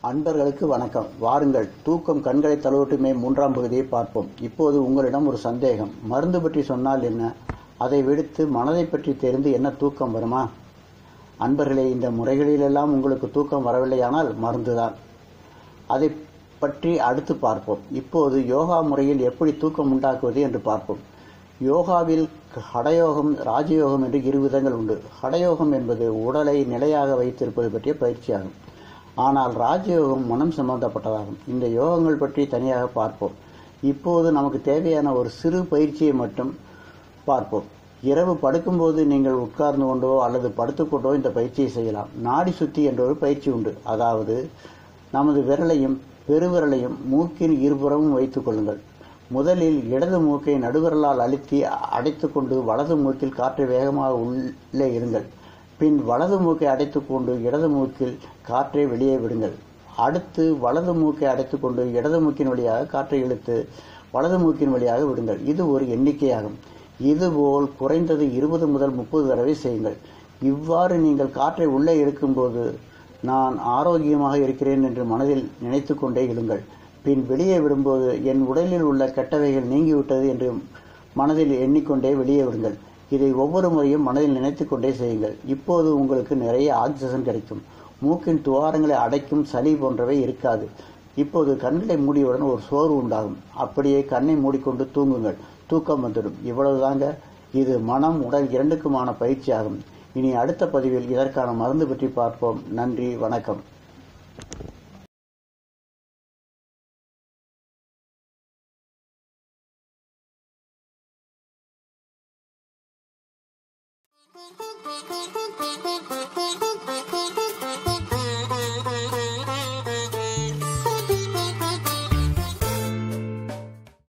அன்பர்களுக்கு வணக்கம். வாருங்கள், தூக்கம் கண்களை தழுவட்டுமே 3ஆம் பகுதியை பார்ப்போம். இப்போது உங்களிடம் ஒரு சந்தேகம். மருந்து பற்றி சொன்னால் என்ன? அதை விடுத்து மனதை பற்றி தெரிந்து என்ன தூக்கம் வருமா? அன்பர்களே, இந்த முறைகளிலெல்லாம் உங்களுக்கு தூக்கம் வரவில்லையானால் மருந்துதான். அதை பற்றி அடுத்து பார்ப்போம். இப்போது யோகா முறையில் எப்படி தூக்கம் உண்டாக்குவது என்று பார்ப்போம். யோகாவில் ஹடயோகம், ராஜயோகம் என்று 2 விதங்கள் உண்டு. ஹடயோகம் என்பது உடலை நிலையாக வைத்திருப்பது பற்றிய பயிற்சியாகும். ஆனால் ராஜயோகம் மனம் சம்பந்தப்பட்டதாகும். இந்த யோகங்கள் பற்றி தனியாக பார்ப்போம். இப்போது நமக்கு தேவையான ஒரு சிறு பயிற்சியை மட்டும் பார்ப்போம். இரவு படுக்கும்போது நீங்கள் உட்கார்ந்து கொண்டோ அல்லது படுத்துக்கொண்டோ இந்த பயிற்சியை செய்யலாம். நாடி சுத்தி என்ற ஒரு பயிற்சி உண்டு. அதாவது நமது விரலையும் பெருவிரலையும் மூக்கின் இருபுறமும் வைத்துக் கொள்ளுங்கள். முதலில் இடது மூக்கை நடுவிரலால் அழுத்தி அடைத்துக்கொண்டு வலது மூக்கில் காற்றை வேகமாக உள்ளே இருங்கள். பின் வலது மூக்கை அடைத்துக்கொண்டு இடது மூக்கில் காற்றை வெளியே விடுங்கள். அடுத்து வலது மூக்கை அடைத்துக்கொண்டு இடது மூக்கின் வழியாக காற்றை இழுத்து வலது மூக்கின் வழியாக விடுங்கள். இது ஒரு எண்ணிக்கையாகும். இதுபோல் குறைந்தது 20 முதல் 30 தடவை செய்யுங்கள். இவ்வாறு நீங்கள் காற்றை உள்ளே இழுக்கும்போது நான் ஆரோக்கியமாக இருக்கிறேன் என்று மனதில் நினைத்து கொண்டே இழுங்கள். பின் வெளியே விடும்போது என் உடலில் உள்ள கெட்டவைகள் நீங்கிவிட்டது என்று மனதில் எண்ணிக்கொண்டே வெளியே விடுங்கள். இதை ஒவ்வொரு முறையும் மனதில் நினைத்து கொண்டே செய்யுங்கள். இப்போது உங்களுக்கு நிறைய ஆக்சிஜன் கிடைக்கும். மூக்கின் துவாரங்களை அடைக்கும் சளி போன்றவை இருக்காது. இப்போது கண்களை மூடியவுடன் ஒரு சோர்வு உண்டாகும். அப்படியே கண்ணை மூடிக்கொண்டு தூங்குங்கள். தூக்கம் வந்துடும். இவ்வளவுதாங்க. இது மனம் உடல் இரண்டுக்குமான பயிற்சியாகும். இனி அடுத்த பதிவில் இதற்கான மருந்து பற்றி பார்ப்போம். நன்றி, வணக்கம்.